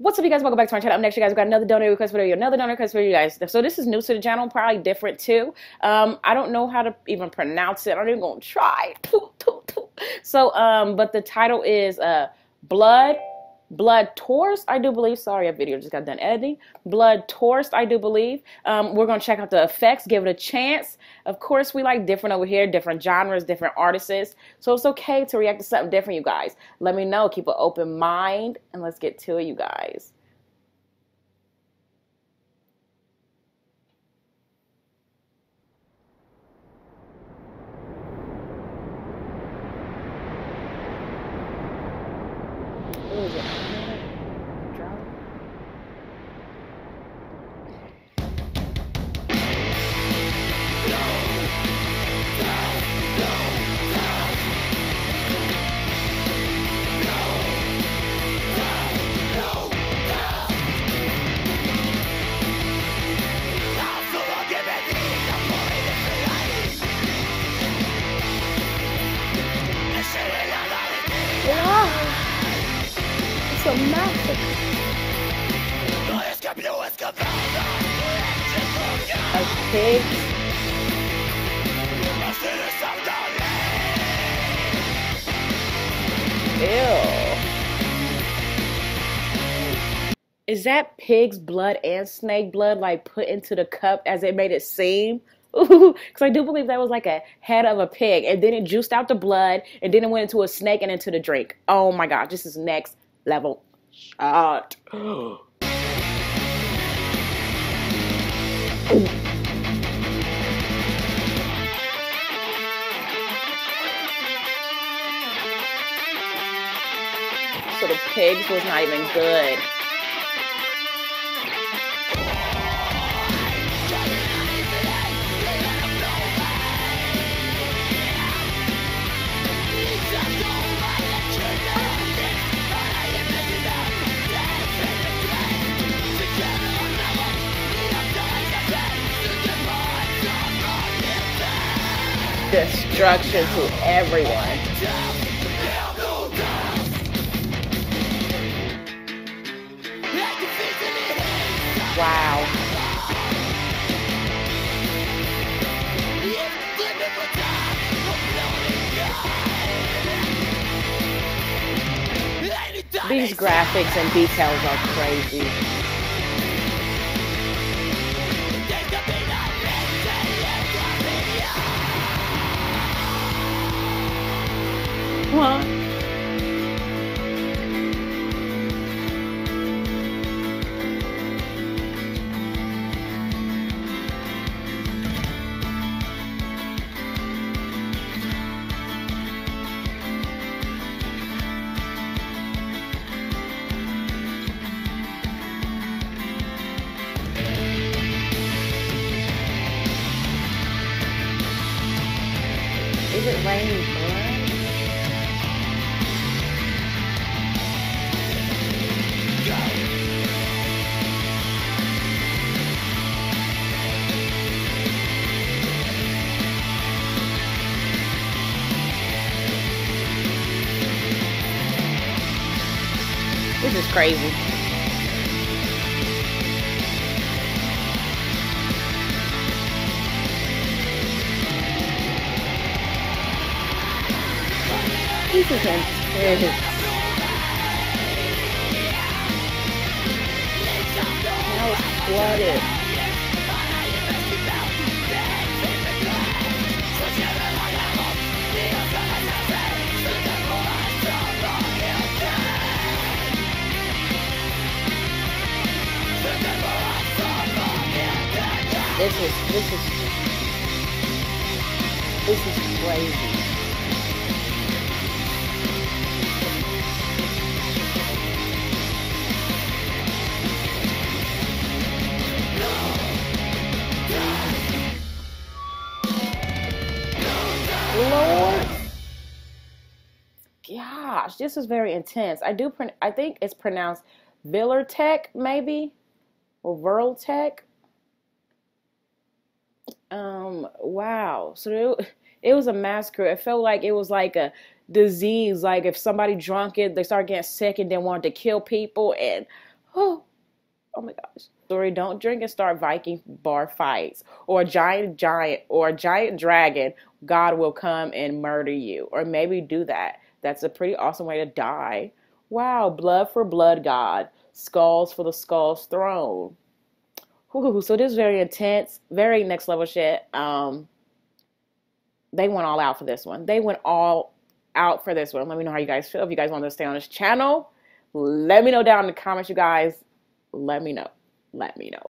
What's up, you guys? Welcome back to my channel. Up next, you guys, we got another donor request video. Another donor request video, you guys. So this is new to the channel, probably different too. I don't know how to even pronounce it. I'm even gonna try. So, but the title is Blood Tourist, I do believe. Sorry, a video just got done editing. Blood Tourist, I do believe. We're going to check out the effects, give it a chance. Of course, we like different over here, different genres, different artists. So it's okay to react to something different, you guys. Let me know. Keep an open mind, and let's get to it, you guys. Ooh, so massive. A pig. Ew. Is that pig's blood and snake blood like put into the cup as it made it seem? Because I do believe that was like a head of a pig, and then it juiced out the blood, and then it went into a snake and into the drink. Oh my gosh, this is next level shot. So the pigs was not even good. Destruction to everyone. Wow. These graphics and details are crazy. Huh? Is it raining blood? This is crazy. This is intense. Now it's flooded. This is crazy. Lord, gosh, this is very intense. I think it's pronounced Villertech, maybe, or Verltech. Wow. So it was a massacre. It felt like it was like a disease. Like if somebody drunk it, they started getting sick and then wanted to kill people. And Oh, oh my gosh. Story, don't drink and start Viking bar fights. Or a giant dragon, God will come and murder you. Or maybe do that. That's a pretty awesome way to die. Wow, blood for blood God. Skulls for the skull's throne. Whew, so this is very intense, very next level shit. They went all out for this one. They went all out for this one. Let me know how you guys feel. If you guys want to stay on this channel, let me know down in the comments, you guys. Let me know. Let me know.